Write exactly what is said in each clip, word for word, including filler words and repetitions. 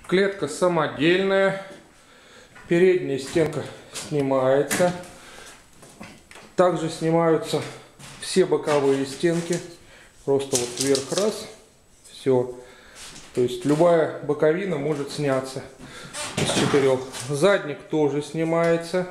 Клетка самодельная. Передняя стенка снимается. Также снимаются все боковые стенки. Просто вот вверх раз. Все. То есть любая боковина может сняться из четырех. Задник тоже снимается.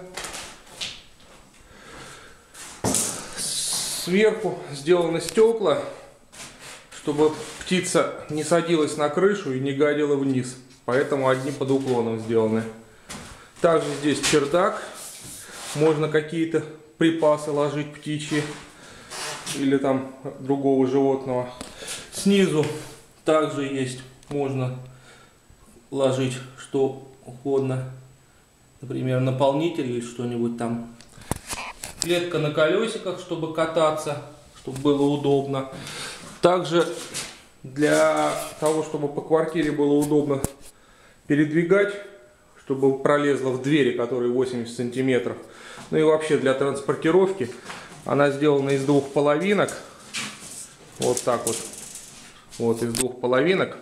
Сверху сделаны стекла, чтобы птица не садилась на крышу и не гадила вниз. Поэтому одни под уклоном сделаны. Также здесь чердак. Можно какие-то припасы ложить птичьи или там другого животного. Снизу также есть, можно ложить что угодно. Например, наполнитель или что-нибудь там. Клетка на колесиках, чтобы кататься, чтобы было удобно. Также для того, чтобы по квартире было удобно передвигать, чтобы пролезла в двери, которые восемьдесят сантиметров. Ну и вообще для транспортировки. Она сделана из двух половинок. Вот так вот. Вот из двух половинок.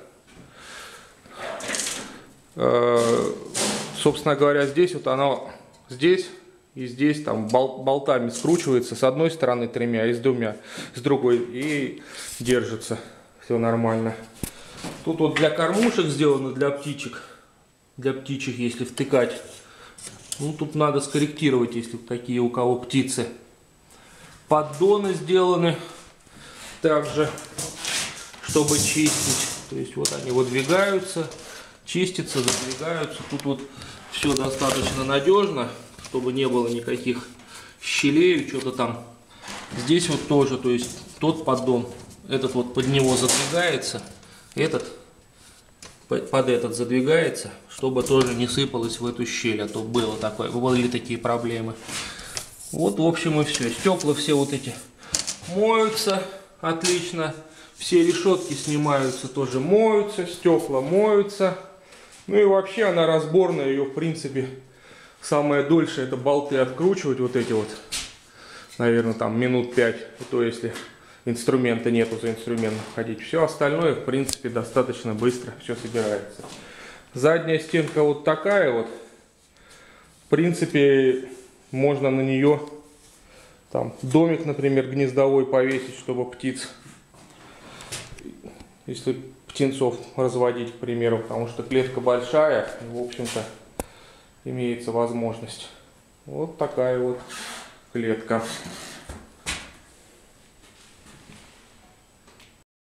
Э-э, собственно говоря, здесь вот она здесь и здесь там бол болтами скручивается с одной стороны тремя и с двумя, с другой, и держится. Все нормально. Тут вот для кормушек сделано, для птичек. Для птичек, если втыкать. Ну, тут надо скорректировать, если такие у кого птицы. Поддоны сделаны также, чтобы чистить. То есть вот они выдвигаются, чистятся, задвигаются. Тут вот все достаточно надежно, чтобы не было никаких щелей или что-то там. Здесь вот тоже, то есть тот поддон, этот вот под него задвигается, этот под этот задвигается, чтобы тоже не сыпалось в эту щель, а то было такое, были такие проблемы. Вот, в общем, и все. Стекла все вот эти моются отлично. Все решетки снимаются, тоже моются. Стекла моются. Ну и вообще она разборная. Ее, в принципе, самое дольше это болты откручивать. Вот эти вот. Наверное, там минут пять. И то, если инструмента нету, за инструментом ходить. Все остальное, в принципе, достаточно быстро все собирается. Задняя стенка вот такая вот. В принципе, можно на нее там домик, например, гнездовой повесить, чтобы птиц, если птенцов разводить, к примеру, потому что клетка большая, и, в общем-то, имеется возможность. Вот такая вот клетка.